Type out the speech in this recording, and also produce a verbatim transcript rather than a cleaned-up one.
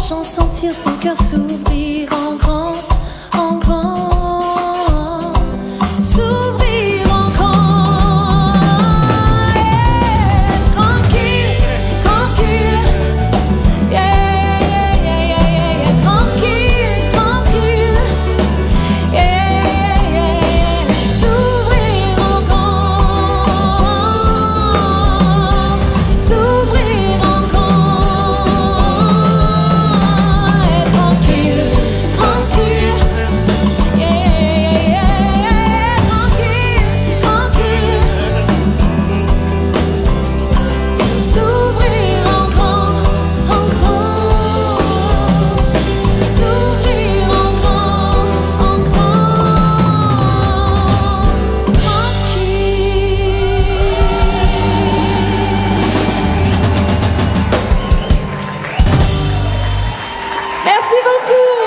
chant, sentir son cœur s'ouvrir en grand, en grand, s'ouvrir en grand. Yeah, tranquille, tranquille, yeah, yeah, yeah, yeah, yeah, yeah. Tranquille, tranquille, yeah, yeah, yeah, yeah. S'ouvrir en grand, s'ouvrir en Merci beaucoup.